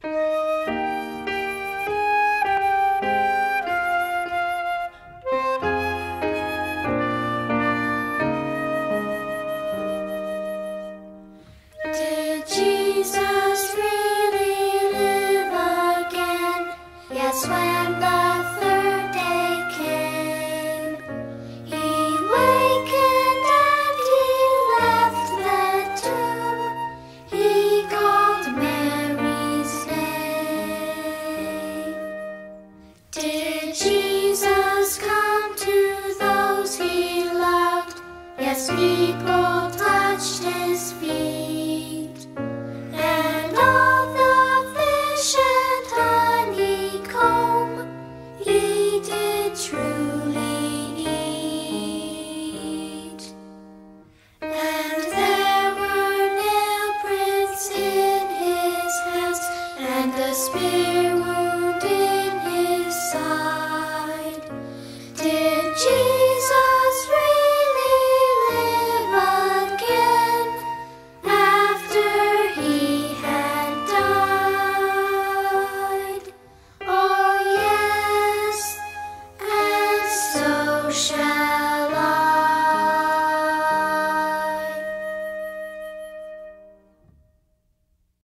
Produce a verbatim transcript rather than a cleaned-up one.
Did Jesus really live again? Yes, when the third day came, he wakened and he left the tomb. He called Mary's name. Did Jesus come to those he loved? Yes, people touched his feet, and all the fish and honeycomb he did truly eat. And there were nail prints in his hands, and a spear wound in his side. Did Jesus